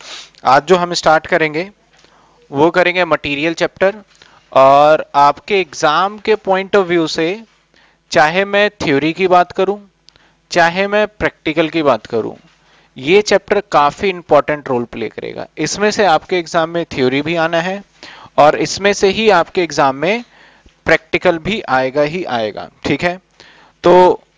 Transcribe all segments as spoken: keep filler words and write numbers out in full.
आज जो हम स्टार्ट करेंगे वो करेंगे मटेरियल चैप्टर। और आपके एग्जाम के पॉइंट ऑफ व्यू से चाहे मैं थ्योरी की बात करूं चाहे मैं प्रैक्टिकल की बात करूं, ये चैप्टर काफी इंपॉर्टेंट रोल प्ले करेगा। इसमें से आपके एग्जाम में थ्योरी भी आना है और इसमें से ही आपके एग्जाम में प्रैक्टिकल भी आएगा ही आएगा। ठीक है, तो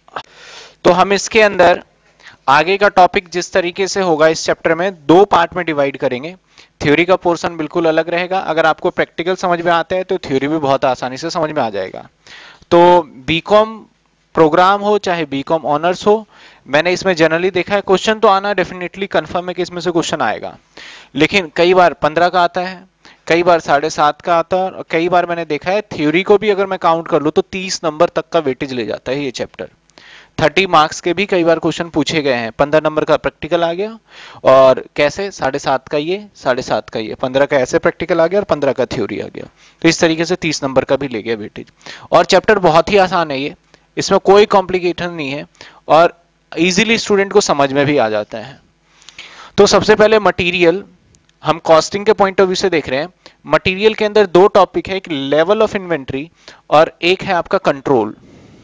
तो हम इसके अंदर आगे का टॉपिक जिस तरीके से होगा इस चैप्टर में दो पार्ट में डिवाइड करेंगे। थ्योरी का पोर्शन बिल्कुल अलग रहेगा। अगर आपको प्रैक्टिकल समझ में आता है तो थ्योरी भी बहुत आसानी से समझ में आ जाएगा। तो बीकॉम प्रोग्राम हो चाहे बीकॉम ऑनर्स हो, मैंने इसमें जनरली देखा है क्वेश्चन तो आना डेफिनेटली कंफर्म है कि इसमें से क्वेश्चन आएगा, लेकिन कई बार पंद्रह का आता है, कई बार साढ़े सात का आता है, और कई बार मैंने देखा है थ्योरी को भी अगर मैं काउंट कर लूं तो तीस नंबर तक का वेटेज ले जाता है ये चैप्टर। थर्टी मार्क्स के भी कई बार क्वेश्चन पूछे गए हैं। पंद्रह नंबर का प्रैक्टिकल आ गया और कैसे साढ़े सात का ये साढ़े सात का ये पंद्रह का ऐसे प्रैक्टिकल आ गया और पंद्रह का थ्योरी आ गया। तो इस तरीके से तीस नंबर का भी ले गया वेटेज। और चैप्टर बहुत ही आसान है, ये इसमें कोई कॉम्प्लिकेशन नहीं है और इजीली स्टूडेंट को समझ में भी आ जाता है। तो सबसे पहले मटेरियल हम कॉस्टिंग के पॉइंट ऑफ व्यू से देख रहे हैं। मटेरियल के अंदर दो टॉपिक है, एक लेवल ऑफ इन्वेंट्री और एक है आपका कंट्रोल।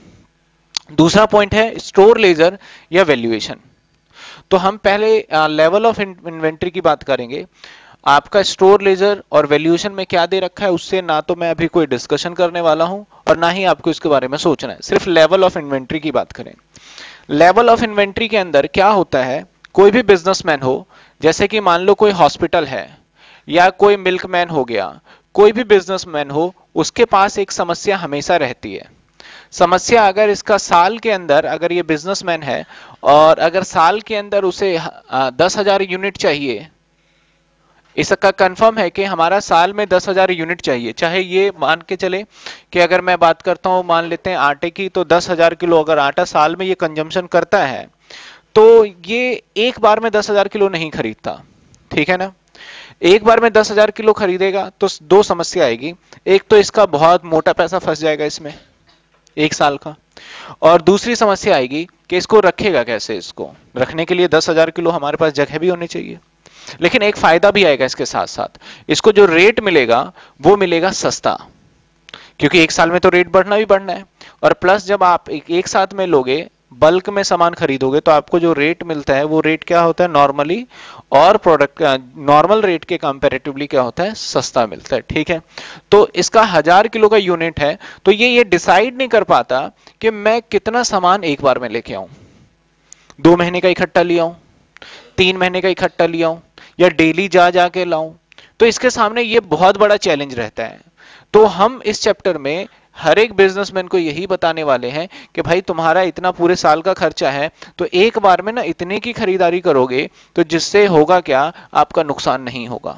दूसरा पॉइंट है स्टोर लेजर या वैल्यूएशन। तो हम पहले लेवल ऑफ इन्वेंट्री की बात करेंगे। आपका स्टोर लेजर और वैल्यूएशन में क्या दे रखा है उससे ना तो मैं अभी कोई डिस्कशन करने वाला हूं और ना ही आपको इसके बारे में सोचना है, सिर्फ लेवल ऑफ इन्वेंट्री की बात करें। लेवल ऑफ इन्वेंट्री के अंदर क्या होता है, कोई भी बिजनेसमैन हो, जैसे कि मान लो कोई हॉस्पिटल है या कोई मिल्कमैन हो गया, कोई भी बिजनेसमैन हो, उसके पास एक समस्या हमेशा रहती है। समस्या अगर इसका साल के अंदर, अगर ये बिजनेसमैन है और अगर साल के अंदर उसे दस हजार यूनिट चाहिए, इसका कंफर्म है कि हमारा साल में दस हजार यूनिट चाहिए, चाहे ये मान के चले कि अगर मैं बात करता हूं मान लेते हैं आटे की, तो दस हजार किलो अगर आटा साल में ये कंजम्पशन करता है तो ये एक बार में दस हजार किलो नहीं खरीदता। ठीक है ना, एक बार में दस हजार किलो खरीदेगा तो दो समस्या आएगी। एक तो इसका बहुत मोटा पैसा फंस जाएगा इसमें एक साल का, और दूसरी समस्या आएगी कि इसको रखेगा कैसे। इसको रखने के लिए दस हजार किलो हमारे पास जगह भी होनी चाहिए। लेकिन एक फायदा भी आएगा इसके साथ साथ, इसको जो रेट मिलेगा वो मिलेगा सस्ता, क्योंकि एक साल में तो रेट बढ़ना भी बढ़ना है। और प्लस जब आप एक, एक साथ में लोगे, बल्क में सामान खरीदोगे, तो आपको जो रेट मिलता है वो रेट क्या होता है नॉर्मली, और प्रोडक्ट नॉर्मल रेट के कंपैरेटिवली क्या होता है, सस्ता मिलता है। ठीक है, तो इसका हजार किलो का यूनिट है, तो ये ये डिसाइड नहीं कर पाता कि मैं कितना सामान एक बार में लेके आऊं, दो महीने का इकट्ठा लिया हूं, तीन महीने का इकट्ठा लिया हूं, या डेली जा जाके लाऊं। तो इसके सामने ये बहुत बड़ा चैलेंज रहता है। तो हम इस चैप्टर में हर एक बिजनेसमैन को यही बताने वाले हैं कि भाई तुम्हारा इतना पूरे साल का खर्चा है, तो एक बार में ना इतने की खरीदारी करोगे तो जिससे होगा क्या, आपका नुकसान नहीं होगा।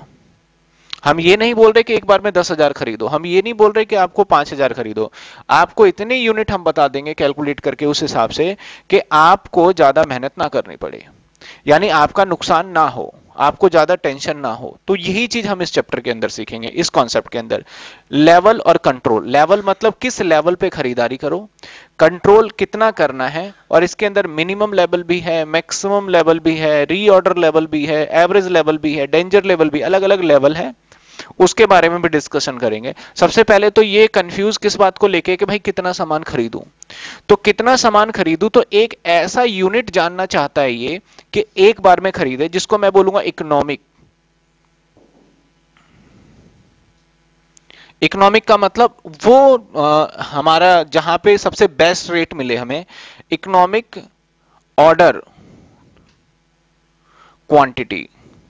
हम ये नहीं बोल रहे कि एक बार में दस हजार खरीदो, हम ये नहीं बोल रहे कि आपको पांच हजार खरीदो। आपको इतने यूनिट हम बता देंगे कैलकुलेट करके उस हिसाब से कि आपको ज्यादा मेहनत ना करनी पड़े, यानी आपका नुकसान ना हो, आपको ज्यादा टेंशन ना हो। तो यही चीज हम इस चैप्टर के अंदर सीखेंगे, इस कॉन्सेप्ट के अंदर। लेवल और कंट्रोल। लेवल मतलब किस लेवल पे खरीदारी करो, कंट्रोल कितना करना है, और इसके अंदर मिनिमम लेवल भी है, मैक्सिमम लेवल भी है, रीऑर्डर लेवल भी है, एवरेज लेवल भी है, डेंजर लेवल भी, अलग अलग लेवल है, उसके बारे में भी डिस्कशन करेंगे। सबसे पहले तो ये कंफ्यूज किस बात को लेके कि भाई कितना सामान खरीदूं, तो कितना सामान खरीदूं, तो एक ऐसा यूनिट जानना चाहता है ये कि एक बार में खरीदे, जिसको मैं बोलूंगा इकोनॉमिक। इकोनॉमिक का मतलब वो आ, हमारा जहां पे सबसे बेस्ट रेट मिले हमें, इकोनॉमिक ऑर्डर क्वांटिटी,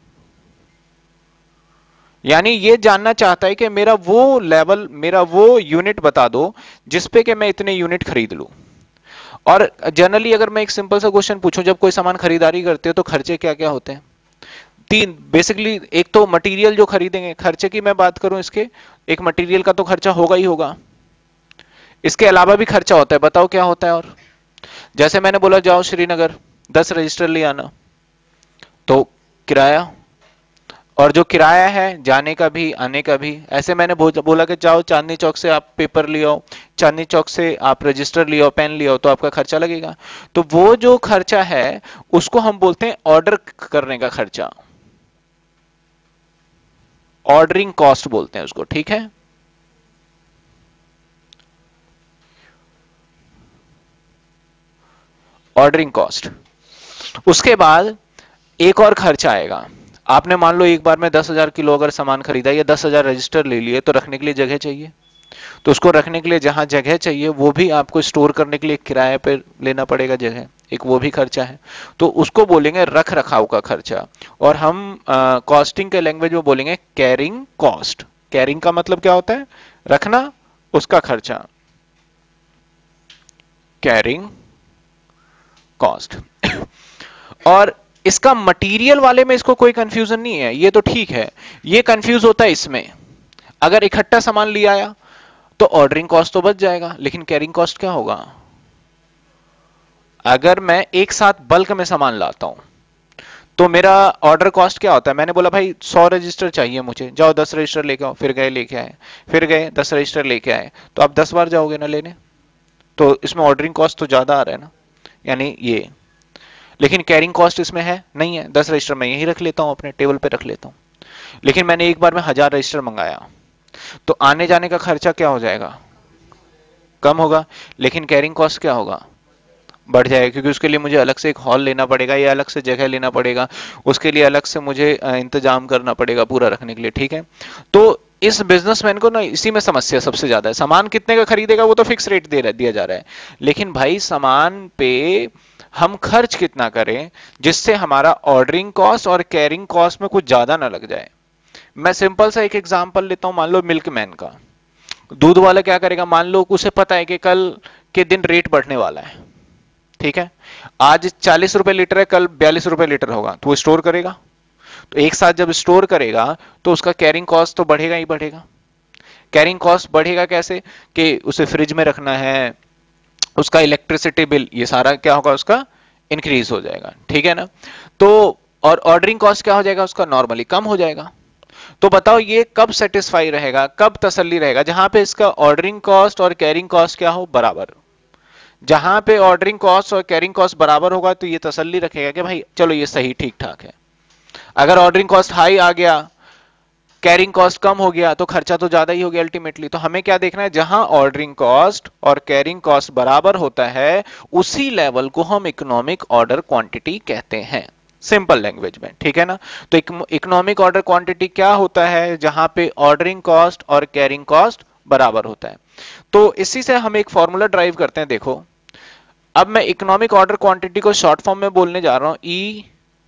यानी ये जानना चाहता है कि मेरा वो लेवल, मेरा वो यूनिट बता दो जिसपे कि मैं इतने यूनिट खरीद लूं। और जनरली अगर मैं एक सिंपल सा क्वेश्चन पूछूं, जब कोई सामान खरीदारी करते हो तो खर्चे क्या क्या होते हैं, तीन बेसिकली। एक तो मटेरियल जो खरीदेंगे, खर्चे की मैं बात करूं इसके, एक मटेरियल का तो खर्चा होगा ही होगा, इसके अलावा भी खर्चा होता है। बताओ क्या होता है। और जैसे मैंने बोला जाओ श्रीनगर दस रजिस्टर ले आना, तो किराया, और जो किराया है जाने का भी आने का भी। ऐसे मैंने बोला कि जाओ चांदनी चौक से आप पेपर ले आओ, चांदनी चौक से आप रजिस्टर ले आओ, पेन ले आओ, तो आपका खर्चा लगेगा। तो वो जो खर्चा है उसको हम बोलते हैं ऑर्डर करने का खर्चा। ऑर्डरिंग कॉस्ट बोलते हैं उसको, ठीक है। Ordering cost. उसके बाद एक और खर्च आएगा। आपने मान लो एक बार में दस हजार किलो अगर सामान खरीदा या दस हजार रजिस्टर ले लिए, तो रखने के लिए जगह चाहिए। तो उसको रखने के लिए जहां जगह चाहिए, वो भी आपको स्टोर करने के लिए किराए पे लेना पड़ेगा जगह, एक वो भी खर्चा है। तो उसको बोलेंगे रख रखाव का खर्चा। और हम कॉस्टिंग के लैंग्वेज में बोलेंगे कैरिंग कॉस्ट। कैरिंग का मतलब क्या होता है? रखना, उसका खर्चा, कैरिंग कॉस्ट। और इसका मटेरियल वाले में इसको कोई कंफ्यूजन नहीं है, ये तो ठीक है। ये कंफ्यूज होता है इसमें, अगर इकट्ठा सामान लिया आया तो ऑर्डरिंग कॉस्ट तो बच जाएगा, लेकिन कैरिंग कॉस्ट क्या होगा? अगर मैं एक साथ बल्क में सामान लाता हूं तो मेरा ऑर्डर कॉस्ट क्या होता है? मैंने बोला भाई सौ रजिस्टर चाहिए मुझे, जाओ दस रजिस्टर लेके आओ, फिर गए लेके आए, फिर गए दस रजिस्टर लेके आए, तो आप दस बार जाओगे ना लेने, तो इसमें ऑर्डरिंग कॉस्ट तो ज्यादा आ रहा है ना, यानी ये। लेकिन कैरिंग कॉस्ट इसमें है नहीं है, दस रजिस्टर मैं यही रख लेता हूं, अपने टेबल पे रख लेता हूं। लेकिन मैंने एक बार में हजार रजिस्टर मंगाया, तो आने जाने का खर्चा क्या हो जाएगा? कम होगा। लेकिन कैरिंग कॉस्ट क्या होगा? बढ़ जाएगा, क्योंकि उसके लिए मुझे अलग से एक हॉल लेना पड़ेगा या अलग से जगह लेना पड़ेगा, उसके लिए अलग से मुझे इंतजाम करना पड़ेगा पूरा रखने के लिए, ठीक है। तो इस बिजनेसमैन को ना इसी में समस्या सबसे ज्यादा है। सामान कितने का खरीदेगा वो तो फिक्स रेट दे दिया जा रहा है, लेकिन भाई सामान पे हम खर्च कितना करें जिससे हमारा ऑर्डरिंग कॉस्ट और कैरिंग कॉस्ट में कुछ ज्यादा ना लग जाए। मैं सिंपल सा एक एग्जांपल लेता हूं, मान लो मिल्कमैन का। दूध वाला क्या करेगा? मान लो उसे पता है कि कल के दिन रेट बढ़ने वाला है, ठीक है, आज चालीस रुपए लीटर है, कल बयालीस रुपए लीटर होगा, तो वो स्टोर करेगा। तो एक साथ जब स्टोर करेगा तो उसका कैरिंग कॉस्ट तो बढ़ेगा ही बढ़ेगा। कैरिंग कॉस्ट बढ़ेगा कैसे? कि उसे फ्रिज में रखना है, उसका इलेक्ट्रिसिटी बिल, ये सारा क्या होगा? उसका इंक्रीज हो जाएगा, ठीक है ना। तो और ऑर्डरिंग कॉस्ट क्या हो जाएगा? उसका नॉर्मली कम हो जाएगा। तो बताओ ये कब सेटिस्फाई रहेगा, कब तसल्ली रहेगा? जहां पे इसका ऑर्डरिंग कॉस्ट और कैरिंग कॉस्ट क्या हो? बराबर। जहां पे ऑर्डरिंग कॉस्ट और कैरिंग कॉस्ट बराबर होगा तो ये तसल्ली रखेगा कि भाई चलो ये सही ठीक ठाक है। अगर ऑर्डरिंग कॉस्ट हाई आ गया, कैरिंग कॉस्ट कम हो गया, तो खर्चा तो ज्यादा ही हो गया अल्टीमेटली। तो हमें क्या देखना है? जहां ऑर्डरिंग कॉस्ट और कैरिंग कॉस्ट बराबर होता है, उसी लेवल को हम इकोनॉमिक ऑर्डर क्वांटिटी कहते हैं, सिंपल लैंग्वेज में, ठीक है ना। तो इकोनॉमिक ऑर्डर क्वांटिटी क्या होता है? जहां पे ऑर्डरिंग कॉस्ट और कैरिंग कॉस्ट बराबर होता है। तो इसी से हम एक फॉर्मूला ड्राइव करते हैं, देखो। अब मैं इकोनॉमिक ऑर्डर क्वांटिटी को शॉर्ट फॉर्म में बोलने जा रहा हूं, ई।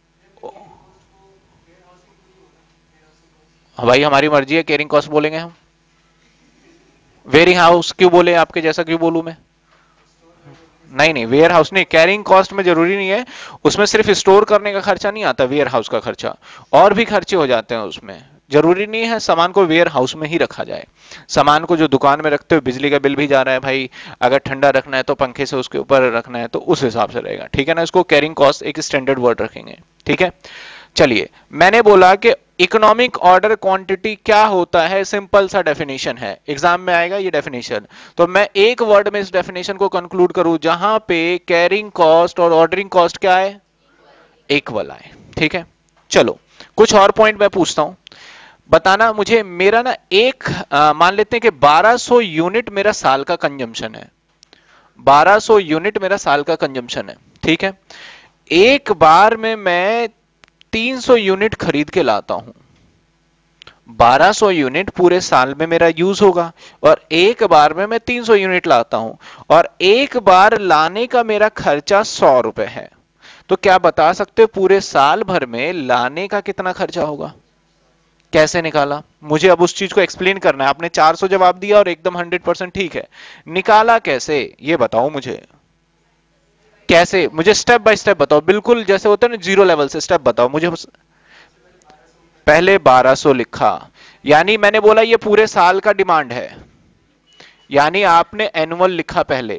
भाई हमारी मर्जी है, कैरिंग कॉस्ट बोलेंगे हम। वेयरिंग हाउस क्यों बोले? आपके जैसा क्यों बोलूं मैं? नहीं नहीं, वेयर हाउस नहीं, कैरिंग कॉस्ट में जरूरी नहीं है, उसमें सिर्फ स्टोर करने का खर्चा नहीं आता वेयर हाउस का खर्चा, और भी खर्चे हो जाते हैं उसमें। जरूरी नहीं है सामान को वेयर हाउस में ही रखा जाए। सामान को जो दुकान में रखते हो, बिजली का बिल भी जा रहा है भाई, अगर ठंडा रखना है तो पंखे से उसके ऊपर रखना है, तो उस हिसाब से रहेगा, ठीक है ना। इसको कैरिंग कॉस्ट एक स्टैंडर्ड वर्ड रखेंगे, ठीक है। चलिए, मैंने बोला कि इकोनॉमिक ऑर्डर क्वांटिटी क्या होता है, सिंपल सा डेफिनेशन है, एग्जाम में आएगा ये डेफिनेशन। तो मैं एक वर्ड में इस डेफिनेशन को कंक्लूड करूं, जहां पे कैरिंग कॉस्ट और ऑर्डरिंग कॉस्ट क्या है? इक्वल आए, ठीक है। चलो कुछ और पॉइंट मैं पूछता हूं, बताना मुझे। मेरा ना एक आ, मान लेते हैं कि बारह सौ यूनिट मेरा साल का कंजम्पशन है, बारह सौ यूनिट मेरा साल का कंजम्पशन है, ठीक है। एक बार में मैं तीन सौ यूनिट खरीद के लाता हूं, बारह सौ यूनिट पूरे साल में मेरा यूज होगा, और एक बार में मैं तीन सौ यूनिट लाता हूं, और एक बार लाने का मेरा खर्चा सौ रुपए है। तो क्या बता सकते हो पूरे साल भर में लाने का कितना खर्चा होगा? कैसे निकाला? मुझे अब उस चीज को एक्सप्लेन करना है। आपने चार सौ जवाब दिया और एकदम हंड्रेड परसेंट ठीक है, निकाला कैसे ये बताओ मुझे। कैसे? मुझे स्टेप बाय स्टेप बताओ, बिल्कुल जैसे होता है ना जीरो लेवल से स्टेप बताओ मुझे। पहले बारह सौ लिखा, यानी मैंने बोला ये पूरे साल का डिमांड है, यानी आपने एनुअल लिखा पहले।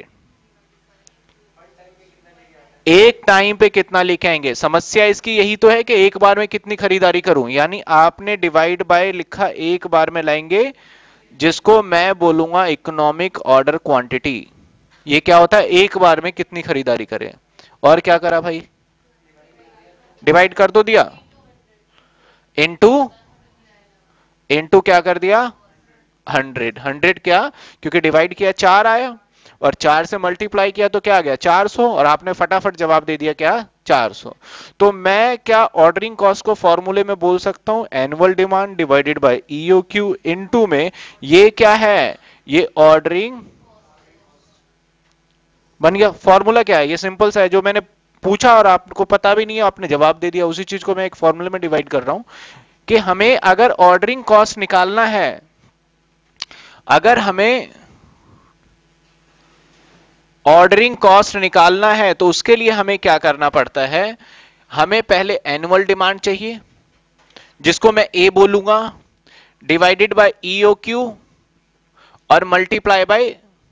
एक टाइम पे कितना लेके आएंगे? समस्या इसकी यही तो है कि एक बार में कितनी खरीदारी करूं, यानी आपने डिवाइड बाय लिखा, एक बार में लाएंगे, जिसको मैं बोलूंगा इकोनॉमिक ऑर्डर क्वांटिटी। ये क्या होता है? एक बार में कितनी खरीदारी करें। और क्या करा भाई? डिवाइड कर दो दिया, इनटू इनटू क्या कर दिया, हंड्रेड। हंड्रेड क्या, क्योंकि डिवाइड किया चार आया और चार से मल्टीप्लाई किया तो क्या आ गया, चार सौ, और आपने फटाफट जवाब दे दिया क्या, चार सौ। तो मैं क्या ऑर्डरिंग कॉस्ट को फॉर्मूले में बोल सकता हूं, annual demand divided by EOQ into में ये क्या है, ये ऑर्डरिंग बन गया। फॉर्मूला क्या है, ये सिंपल सा है, जो मैंने पूछा और आपको पता भी नहीं है, आपने जवाब दे दिया, उसी चीज को मैं एक फॉर्मूले में डिवाइड कर रहा हूं कि हमें अगर ऑर्डरिंग कॉस्ट निकालना है, अगर हमें ऑर्डरिंग कॉस्ट निकालना है तो उसके लिए हमें क्या करना पड़ता है, हमें पहले एनुअल डिमांड चाहिए जिसको मैं ए बोलूंगा, डिवाइडेड बाय ईओक्यू और मल्टीप्लाई बाय,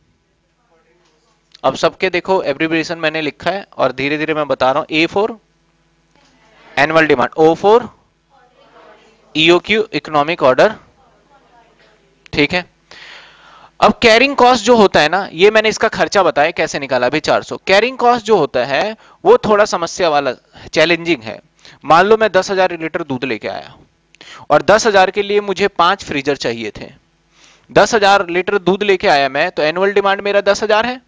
अब सबके देखो एब्रिविएशन मैंने लिखा है और धीरे धीरे मैं बता रहा हूं, A for annual demand, O for EOQ economic order, ठीक है। अब कैरिंग कॉस्ट जो होता है ना, ये मैंने इसका खर्चा बताया कैसे निकाला अभी चार सौ। कैरिंग कॉस्ट जो होता है वो थोड़ा समस्या वाला, चैलेंजिंग है। मान लो मैं दस हजार लीटर दूध लेके आया और दस हजार के लिए मुझे पांच फ्रीजर चाहिए थे। दस हजार लीटर दूध लेके आया मैं, तो एनुअल डिमांड मेरा दस हजार है,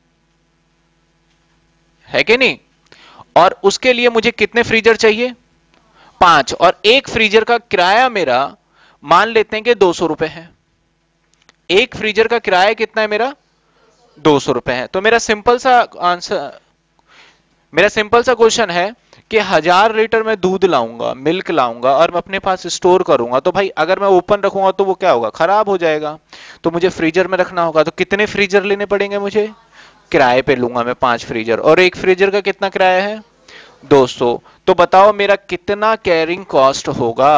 है कि नहीं, और उसके लिए मुझे कितने फ्रीजर चाहिए, पांच, और एक फ्रीजर का किराया मेरा मान लेते हैं कि दो सौ रुपए है। एक फ्रीजर का किराया कितना है मेरा, दो सौ रुपए है। तो मेरा सिंपल सा आंसर, मेरा सिंपल सा क्वेश्चन है कि हजार लीटर मैं दूध लाऊंगा, मिल्क लाऊंगा और मैं अपने पास स्टोर करूंगा, तो भाई अगर मैं ओपन रखूंगा तो वो क्या होगा, खराब हो जाएगा। तो मुझे फ्रीजर में रखना होगा, तो कितने फ्रीजर लेने पड़ेंगे मुझे, किराए पे लूंगा मैं पांच फ्रीजर, और एक फ्रीजर का कितना किराया है, दो सौ। तो बताओ मेरा कितना कैरिंग कॉस्ट होगा।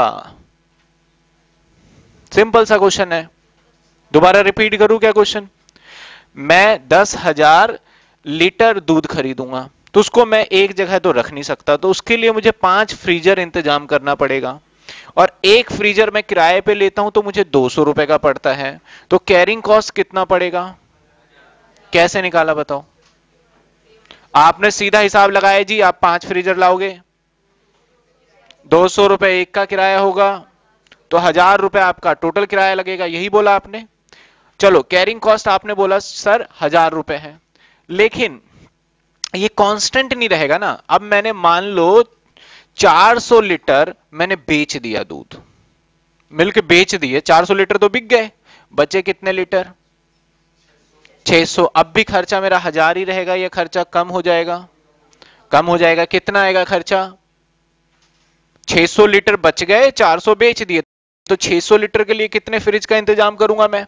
सिंपल सा क्वेश्चन है, दोबारा रिपीट करूं क्या क्वेश्चन। मैं दस हजार लीटर दूध खरीदूंगा, तो उसको मैं एक जगह तो रख नहीं सकता, तो उसके लिए मुझे पांच फ्रीजर इंतजाम करना पड़ेगा, और एक फ्रीजर मैं किराए पे लेता हूं तो मुझे दो सौ रुपए का पड़ता है। तो कैरिंग कॉस्ट कितना पड़ेगा, कैसे निकाला बताओ। आपने सीधा हिसाब लगाया जी, आप पांच फ्रीजर लाओगे, दो सौ रुपए एक का किराया होगा, तो हजार रुपए आपका टोटल किराया लगेगा, यही बोला आपने। चलो कैरिंग कॉस्ट आपने बोला सर हजार रुपए है, लेकिन ये कांस्टेंट नहीं रहेगा ना। अब मैंने मान लो चार सौ लीटर मैंने बेच दिया, दूध मिल्क बेच दिए, चार सौ लीटर तो बिक गए, बचे कितने लीटर, छह सौ। अब भी खर्चा मेरा हजार ही रहेगा, या खर्चा कम हो जाएगा, कम हो जाएगा, कितना आएगा खर्चा, छह सौ लीटर बच गए, चार सौ बेच दिए, तो छह सौ लीटर के लिए कितने फ्रिज का इंतजाम करूंगा मैं,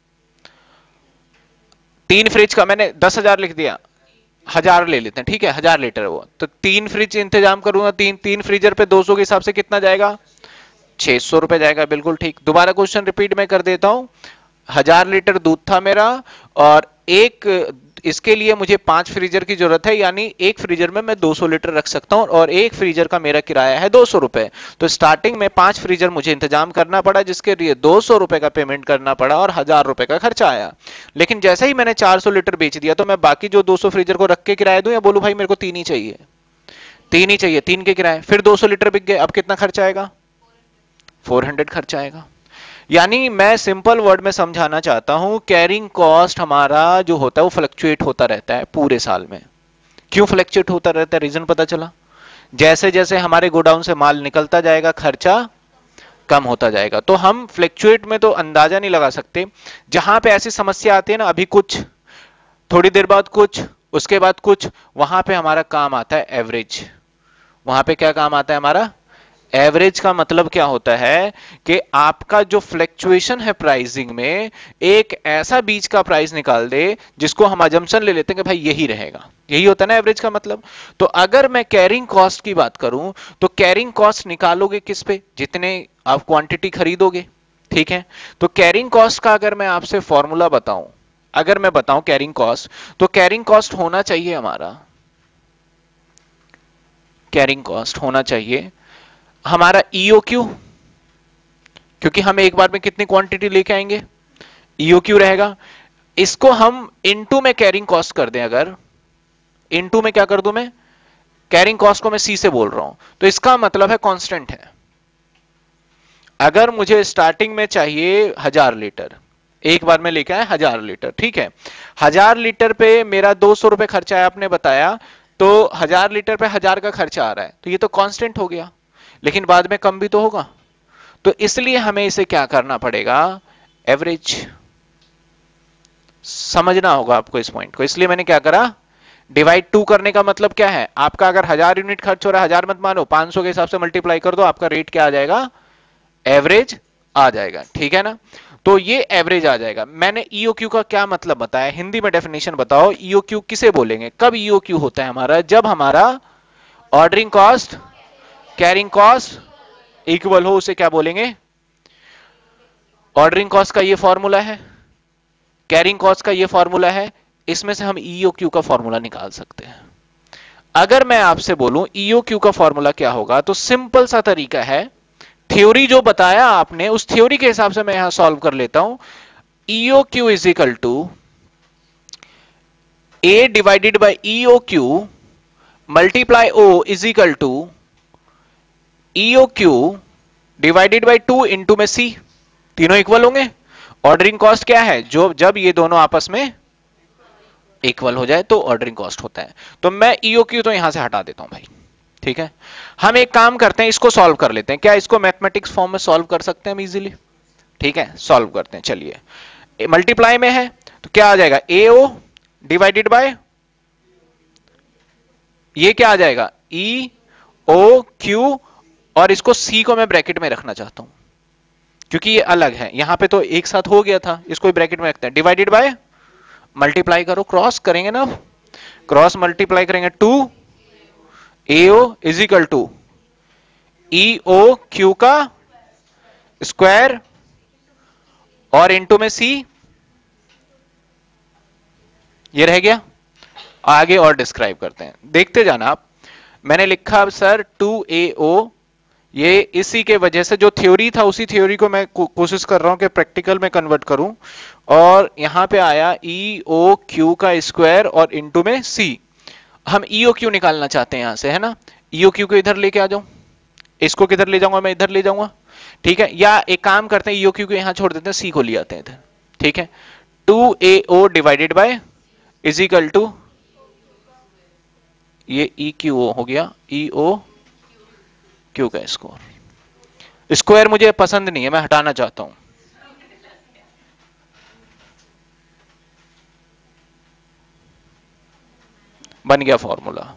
तीन फ्रिज का। मैंने दस हजार लिख दिया, हजार ले लेते हैं, ठीक है, हजार लीटर वो, तो तीन फ्रिज इंतजाम करूंगा, तीन तीन फ्रीजर पे दो सौ के हिसाब से कितना जाएगा, छह सौ रुपए जाएगा, बिल्कुल ठीक। दोबारा क्वेश्चन रिपीट मैं कर देता हूं, हजार लीटर दूध था मेरा और एक, इसके लिए मुझे पांच फ्रीजर की जरूरत है, यानी एक फ्रीजर में मैं दो सौ लीटर रख सकता हूं, और एक फ्रीजर का मेरा किराया है दो सौ रुपए। तो स्टार्टिंग में पांच फ्रीजर मुझे इंतजाम करना पड़ा, जिसके लिए दो सौ रुपए का पेमेंट करना पड़ा और हजार रुपए का खर्चा आया। लेकिन जैसे ही मैंने चार सौ लीटर बेच दिया, तो मैं बाकी जो दो सौ फ्रीजर को रख के किराया दूं, या बोलूं भाई मेरे को तीन ही चाहिए, तीन ही चाहिए, तीन के किराए, फिर दो सौ लीटर बिक गए, अब कितना खर्चा आएगा, फोर हंड्रेड खर्चा आएगा। यानी मैं सिंपल वर्ड में समझाना चाहता हूं, कैरिंग कॉस्ट हमारा जो होता है वो फ्लक्चुएट होता रहता है पूरे साल में। क्यों फ्लक्चुएट होता रहता है, रीजन पता चला, जैसे जैसे हमारे गोडाउन से माल निकलता जाएगा खर्चा कम होता जाएगा। तो हम फ्लक्चुएट में तो अंदाजा नहीं लगा सकते। जहां पे ऐसी समस्या आती है ना, अभी कुछ, थोड़ी देर बाद कुछ, उसके बाद कुछ, वहां पे हमारा काम आता है एवरेज। वहां पे क्या काम आता है हमारा, एवरेज। का मतलब क्या होता है कि आपका जो फ्लक्चुएशन है प्राइसिंग में, एक ऐसा बीच का प्राइस निकाल दे जिसको हम अजम्पशन ले लेते हैं कि भाई यही रहेगा, यही होता है ना एवरेज का मतलब। तो अगर मैं कैरिंग कॉस्ट की बात करूं, तो कैरिंग कॉस्ट निकालोगे किस पे, जितने आप क्वांटिटी खरीदोगे, ठीक है। तो कैरिंग कॉस्ट का अगर मैं आपसे फॉर्मूला बताऊं, अगर मैं बताऊं कैरिंग कॉस्ट, तो कैरिंग कॉस्ट होना चाहिए हमारा, कैरिंग कॉस्ट होना चाहिए हमारा ईओक्यू, क्योंकि हम एक बार में कितनी क्वांटिटी लेके आएंगे, ईओक्यू रहेगा। इसको हम इनटू में कैरिंग कॉस्ट कर दें, अगर इनटू में क्या कर दूं मैं, कैरिंग कॉस्ट को मैं सी से बोल रहा हूं, तो इसका मतलब है कांस्टेंट है। अगर मुझे स्टार्टिंग में चाहिए हजार लीटर, एक बार में लेके आए हजार लीटर, ठीक है, हजार लीटर पे मेरा दो सौ रुपए खर्चा है आपने बताया, तो हजार लीटर पे हजार का खर्चा आ रहा है, तो ये तो कांस्टेंट हो गया, लेकिन बाद में कम भी तो होगा, तो इसलिए हमें इसे क्या करना पड़ेगा, एवरेज। समझना होगा आपको इस पॉइंट को, इसलिए मैंने क्या करा, डिवाइड टू करने का मतलब क्या है, आपका अगर हजार यूनिट खर्च हो रहा है, हजार मत मानो, पांच सौ के हिसाब से मल्टीप्लाई कर दो, आपका रेट क्या आ जाएगा, एवरेज आ जाएगा, ठीक है ना। तो ये एवरेज आ जाएगा। मैंने ईओक्यू का क्या मतलब बताया, हिंदी में डेफिनेशन बताओ, ईओक्यू किसे बोलेंगे, कब ईओक्यू होता है हमारा, जब हमारा ordering cost carrying cost equal हो, उसे क्या बोलेंगे, ऑर्डरिंग कॉस्ट का ये फॉर्मूला है, कैरिंग कॉस्ट का ये फॉर्मूला है, इसमें से हम ईओक्यू का फॉर्मूला निकाल सकते हैं। अगर मैं आपसे बोलूं ईओक्यू का फॉर्मूला क्या होगा, तो सिंपल सा तरीका है, थ्योरी जो बताया आपने उस थ्योरी के हिसाब से मैं यहां सॉल्व कर लेता हूं। EOQ is equal to A divided by EOQ multiply O is equal to EOQ divided by two into में सी, तीनों इक्वल होंगे। ऑर्डरिंग कॉस्ट क्या है, जो जब ये दोनों आपस में इक्वल हो जाए तो ऑर्डरिंग कॉस्ट होता है। तो मैं ईओक्यू तो यहां से हटा देता हूं भाई, ठीक है। हम एक काम करते हैं, इसको सॉल्व कर लेते हैं, क्या इसको मैथमेटिक्स फॉर्म में सॉल्व कर सकते हैं हम इजीली, ठीक है, सॉल्व करते हैं। चलिए, मल्टीप्लाई में है तो क्या आ जाएगा, ए ओ डिवाइडेड बाय, ये क्या आ जाएगा, ई ओ क्यू, और इसको सी को मैं ब्रैकेट में रखना चाहता हूं क्योंकि ये अलग है, यहां पे तो एक साथ हो गया था, इसको ब्रैकेट में रखते हैं, डिवाइडेड बाय, मल्टीप्लाई करो, क्रॉस करेंगे ना, क्रॉस मल्टीप्लाई करेंगे, two AO is equal to E O Q का स्क्वायर और इंटू में सी, ये रह गया। आगे और डिस्क्राइब करते हैं, देखते जाना आप। मैंने लिखा सर टू ए ओ, ये इसी के वजह से जो थ्योरी था उसी थ्योरी को मैं को, कोशिश कर रहा हूं कि प्रैक्टिकल में कन्वर्ट करूं, और यहां पे आया ई ओ क्यू का स्क्वायर और इंटू में सी। हम ई ओ क्यू निकालना चाहते हैं यहां से, है ना, ई ओ क्यू को इधर लेके आ जाऊं, इसको किधर ले जाऊंगा, मैं इधर ले जाऊंगा, ठीक है, या एक काम करते हैं, ई ओ क्यू को यहां छोड़ देते हैं, सी को ले आते हैं इधर, ठीक है। Two A O divided by is equal to, ये ई क्यू ओ हो गया, ई ओ क्यू का स्क्वायर, स्क्वायर मुझे पसंद नहीं है, मैं हटाना चाहता हूं, बन गया फॉर्मूला।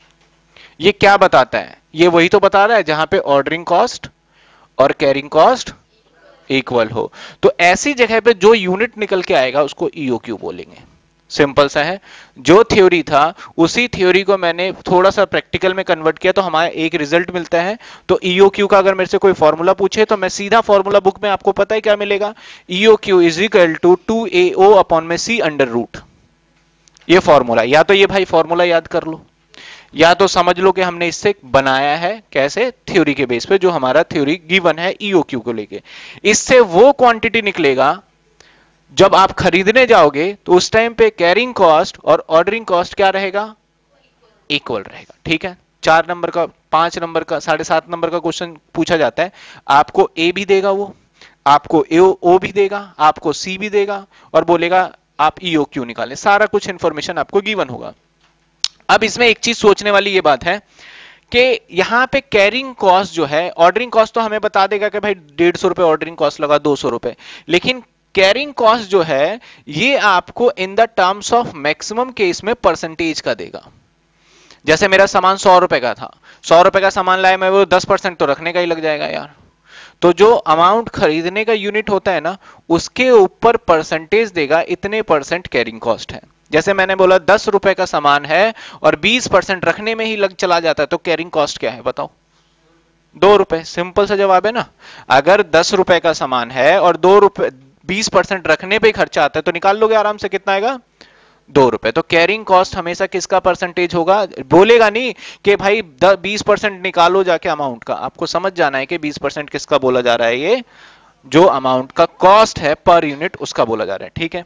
ये क्या बताता है, ये वही तो बता रहा है जहां पे ऑर्डरिंग कॉस्ट और कैरिंग कॉस्ट इक्वल हो, तो ऐसी जगह पे जो यूनिट निकल के आएगा उसको ईओक्यू बोलेंगे। सिंपल सा है, जो थ्योरी था उसी थ्योरी को मैंने थोड़ा सा प्रैक्टिकल में कन्वर्ट किया तो हमारा एक रिजल्ट मिलता है। तो ईओक्यू का अगर मेरे से कोई फॉर्मूला पूछे तो मैं सीधा फॉर्मूला बुक में, आपको पता है क्या मिलेगा, EOQ is equal to two A O upon में सी अंडर रूट, ये फॉर्मूला। या तो ये भाई फॉर्मूला याद कर लो, या तो समझ लो कि हमने इससे बनाया है, कैसे, थ्योरी के बेस पे, जो हमारा थ्योरी गिवन है ईओक्यू को लेके। इससे वो क्वांटिटी निकलेगा जब आप खरीदने जाओगे तो उस टाइम पे कैरिंग कॉस्ट और ऑर्डरिंग कॉस्ट क्या रहेगा, इक्वल रहेगा, ठीक है। चार नंबर का, पांच नंबर का, साढ़े सात नंबर का क्वेश्चन पूछा जाता है, आपको ए भी देगा, वो आपको ए ओ भी देगा, आपको सी भी देगा, और बोलेगा आप ईओक्यू निकालें, सारा कुछ इंफॉर्मेशन आपको गिवन होगा। अब इसमें एक चीज सोचने वाली ये बात है कि यहां पे कैरिंग कॉस्ट जो है, ऑर्डरिंग कॉस्ट तो हमें बता देगा कि भाई डेढ़ सौ रुपए ऑर्डरिंग कॉस्ट लगा, दो सौ रुपए, लेकिन कैरिंग कॉस्ट जो है ये आपको in the terms of maximum case में परसेंटेज का देगा। जैसे मेरा सामान सौ रुपए का था, सौ रुपए का सामान लाया मैं, वो दस परसेंट तो रखने का ही लग जाएगा यार, तो जो अमाउंट खरीदने का यूनिट होता है ना उसके ऊपर परसेंटेज देगा, इतने परसेंट कैरिंग कॉस्ट है। जैसे मैंने बोला दस रुपए का सामान है और बीस परसेंट रखने में ही लग चला जाता है, तो कैरिंग कॉस्ट क्या है बताओ, दो रुपए। सिंपल सा जवाब है ना, अगर दस रुपए का सामान है और दो रुपए बीस परसेंट रखने पे खर्चा आता है तो निकाल लोगे आराम से, कितना आएगा, दो रुपए। तो कैरिंग कॉस्ट हमेशा किसका परसेंटेज होगा, बोलेगा नहीं कि भाई बीस परसेंट निकालो जाके अमाउंट का, आपको समझ जाना है कि बीस परसेंट किसका बोला जा रहा है, ये जो अमाउंट का कॉस्ट है पर यूनिट उसका बोला जा रहा है, ठीक है।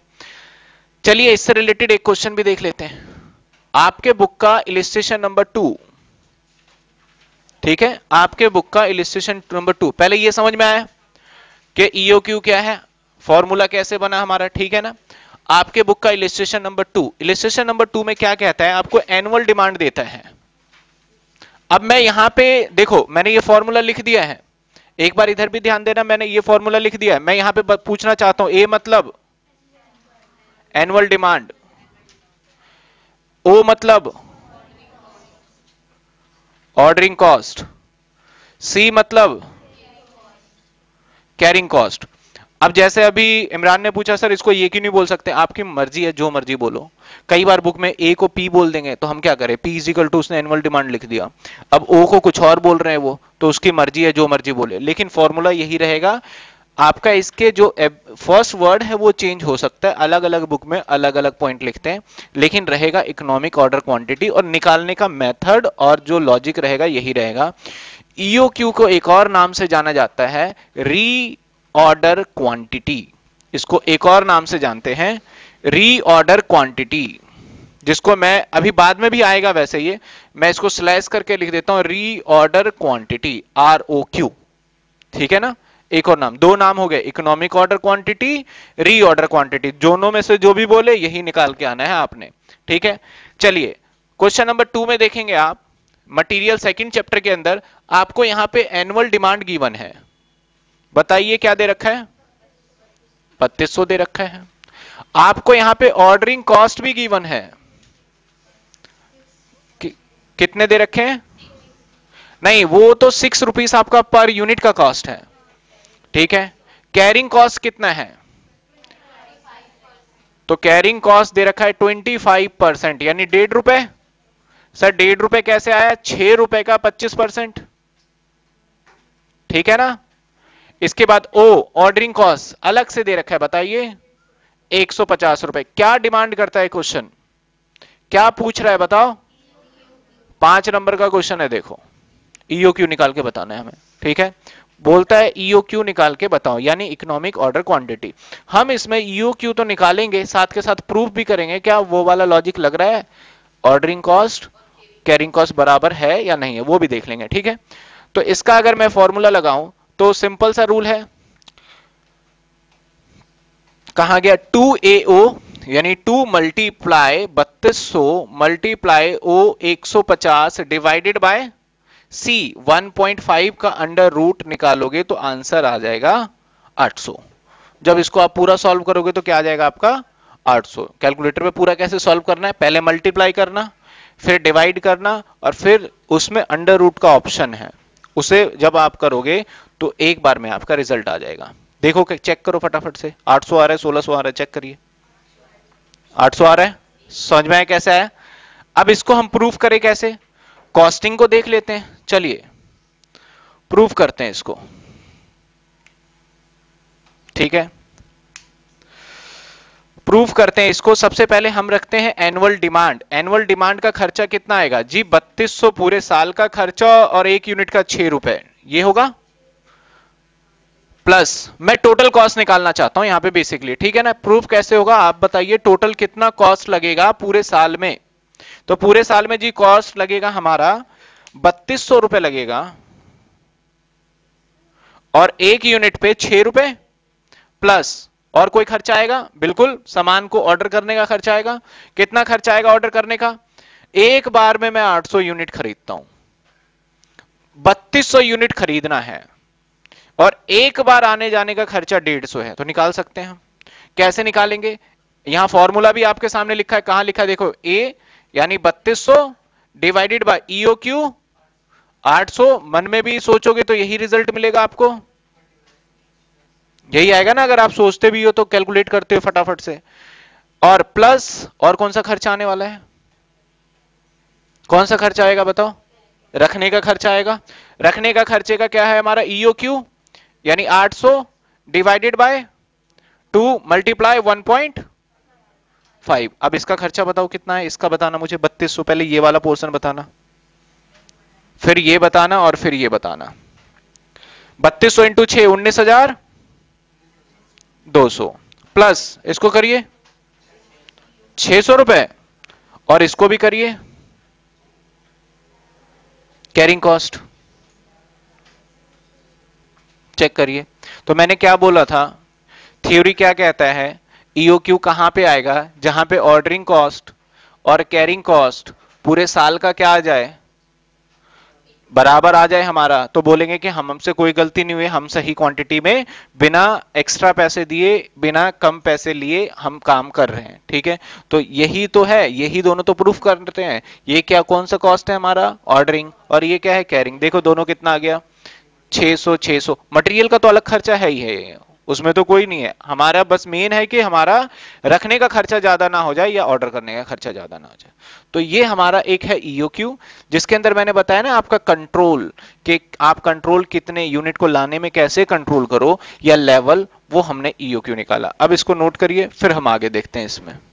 चलिए इससे रिलेटेड एक क्वेश्चन भी देख लेते हैं, आपके बुक का इलिस्ट्रेशन नंबर टू, ठीक है, आपके बुक का इलिस्ट्रेशन नंबर टू। पहले ये समझ में आया कि ईओक्यू क्या है, फॉर्मूला कैसे बना हमारा, ठीक है ना। आपके बुक का illustration number two, illustration number two में क्या कहता है, आपको एनुअल डिमांड देता है। अब मैं यहां पे देखो, मैंने ये फॉर्मूला लिख दिया है, एक बार इधर भी ध्यान देना, मैंने ये फॉर्मूला लिख दिया है। मैं यहां पे पूछना चाहता हूं, ए मतलब एनुअल डिमांड, ओ मतलब ऑर्डरिंग कॉस्ट, सी मतलब कैरिंग कॉस्ट। अब जैसे अभी इमरान ने पूछा सर इसको ये क्यों नहीं बोल सकते, आपकी मर्जी है, जो मर्जी बोलो। कई बार बुक में ए को पी बोल देंगे तो हम क्या करें, पी इजिकल टू उसने एनुअल डिमांड लिख दिया। अब ओ को कुछ और बोल रहे हैं वो, तो उसकी मर्जी है, जो मर्जी बोले, लेकिन फॉर्मूला यही रहेगा आपका। इसके जो फर्स्ट वर्ड है वो चेंज हो सकता है, अलग अलग बुक में अलग अलग पॉइंट लिखते हैं, लेकिन रहेगा इकोनॉमिक ऑर्डर क्वांटिटी, और निकालने का मेथड और जो लॉजिक रहेगा यही रहेगा। ईओक्यू को एक और नाम से जाना जाता है री ऑर्डर क्वांटिटी, इसको एक और नाम से जानते हैं री ऑर्डर क्वांटिटी, जिसको मैं अभी बाद में भी आएगा वैसे, ये मैं इसको स्लैश करके लिख देता हूं reorder quantity, R O Q, ठीक है ना। एक और नाम, दो नाम हो गए, economic order quantity, reorder quantity, दोनों में से जो भी बोले यही निकाल के आना है आपने, ठीक है। चलिए क्वेश्चन नंबर टू में देखेंगे आप, मटेरियल सेकंड चैप्टर के अंदर आपको यहां पे एनुअल डिमांड गिवन है, बताइए क्या दे रखा है, बत्तीस सौ दे रखा है। आपको यहां पे ऑर्डरिंग कॉस्ट भी गिवन है, कि, कितने दे रखे हैं, नहीं वो तो सिक्स रुपीस आपका पर यूनिट का कॉस्ट है, ठीक है। कैरिंग कॉस्ट कितना है, तो कैरिंग कॉस्ट दे रखा है ट्वेंटी फाइव परसेंट, यानी डेढ़ रुपए। सर डेढ़ रुपए कैसे आया, छह रुपए का पच्चीस परसेंट, ठीक है ना। इसके बाद ओ ऑर्डरिंग कॉस्ट अलग से दे रखा है, बताइए एक सौ पचास रुपए। क्या डिमांड करता है क्वेश्चन, क्या पूछ रहा है बताओ, पांच नंबर का क्वेश्चन है, देखो ईओक्यू निकाल के बताना है हमें, ठीक है। बोलता है ईओक्यू निकाल के बताओ, यानी इकोनॉमिक ऑर्डर क्वांटिटी। हम इसमें ईओक्यू तो निकालेंगे, साथ के साथ प्रूफ भी करेंगे, क्या वो वाला लॉजिक लग रहा है, ऑर्डरिंग कॉस्ट कैरिंग कॉस्ट बराबर है या नहीं है, वो भी देख लेंगे, ठीक है। तो इसका अगर मैं फॉर्मूला लगाऊं तो सिंपल सा रूल है, कहा गया टू ए ओ, यानी टू मल्टीप्लाई बत्तीस सौ मल्टीप्लाई ओ एक सौ पचास divided by C one point five का अंडर रूट निकालोगे तो आंसर आ जाएगा आठ सौ। जब इसको आप पूरा सॉल्व करोगे तो क्या आ जाएगा आपका आठ सौ। कैलकुलेटर पे पूरा कैसे सॉल्व करना है, पहले मल्टीप्लाई करना, फिर डिवाइड करना, और फिर उसमें अंडर रूट का ऑप्शन है, उसे जब आप करोगे तो एक बार में आपका रिजल्ट आ जाएगा। देखो चेक करो फटाफट से, आठ सौ आ रहा है, सोलह सौ आ रहा है, चेक करिए, आठ सौ आ रहा है, समझ में आया कैसे आया। अब इसको हम प्रूफ करें कैसे, कॉस्टिंग को देख लेते हैं, चलिए प्रूफ करते हैं इसको, ठीक है। प्रूफ करते हैं इसको, सबसे पहले हम रखते हैं एनुअल डिमांड। एनुअल डिमांड का खर्चा कितना आएगा जी, बत्तीस सौ पूरे साल का खर्चा, और एक यूनिट का छह रुपए, ये होगा, प्लस मैं टोटल कॉस्ट निकालना चाहता हूं यहां पे बेसिकली, ठीक है ना। प्रूफ कैसे होगा आप बताइए, टोटल कितना कॉस्ट लगेगा पूरे साल में, तो पूरे साल में जी कॉस्ट लगेगा हमारा बत्तीस सौ रुपए लगेगा, और एक यूनिट पे छह रुपए, प्लस और कोई खर्चा आएगा, बिल्कुल सामान को ऑर्डर करने का खर्चा आएगा। कितना खर्चा आएगा ऑर्डर करने का, एक बार में मैं आठ सौ यूनिट खरीदता हूं, बत्तीस सौ यूनिट खरीदना है, और एक बार आने जाने का खर्चा डेढ़ सौ है, तो निकाल सकते हैं हम। कैसे निकालेंगे, यहां फॉर्मूला भी आपके सामने लिखा है, कहां लिखा है देखो, ए यानी बत्तीस सौ डिवाइडेड बाय ईओक्यू आठ सौ, मन में भी सोचोगे तो यही रिजल्ट मिलेगा आपको, यही आएगा ना, अगर आप सोचते भी हो तो कैलकुलेट करते हो फटाफट से, और प्लस और कौन सा खर्चा आने वाला है, कौन सा खर्चा आएगा बताओ, रखने का खर्चा आएगा। रखने का खर्चे का क्या है हमारा ईओक्यू, यानी आठ सौ divided by two multiply one point five. अब इसका खर्चा बताओ कितना है, इसका बताना मुझे बत्तीस सौ, पहले ये वाला पोर्शन बताना, फिर ये बताना, और फिर ये बताना। बत्तीस सौ इंटू छह उन्नीस हजार दो सौ, प्लस इसको करिए छह सौ रुपए, और इसको भी करिए कैरिंग कॉस्ट, चेक करिए। तो मैंने क्या बोला था, थ्योरी क्या कहता है, ईओक्यू कहां पे आएगा, जहां पे ऑर्डरिंग कॉस्ट और कैरिंग कॉस्ट पूरे साल का क्या आ जाए, बराबर आ जाए हमारा, तो बोलेंगे कि हम हमसे कोई गलती नहीं हुई, हम सही क्वांटिटी में बिना एक्स्ट्रा पैसे दिए, बिना कम पैसे लिए हम काम कर रहे हैं। ठीक है, तो यही तो है, यही दोनों तो प्रूफ करते हैं। ये क्या, कौन सा कॉस्ट है हमारा, ऑर्डरिंग, और ये क्या है, कैरिंग। देखो दोनों कितना आ गया, छह सौ छह सौ। मटेरियल का तो अलग खर्चा है ही है, उसमें तो कोई नहीं है, हमारा बस मेन है कि हमारा रखने का खर्चा ज्यादा ना हो जाए या ऑर्डर करने का खर्चा ज्यादा ना हो जाए। तो ये हमारा एक है ईओक्यू, जिसके अंदर मैंने बताया ना आपका कंट्रोल, कि आप कंट्रोल कितने यूनिट को लाने में कैसे कंट्रोल करो या लेवल, वो हमने ईओक्यू निकाला। अब इसको नोट करिए, फिर हम आगे देखते हैं इसमें।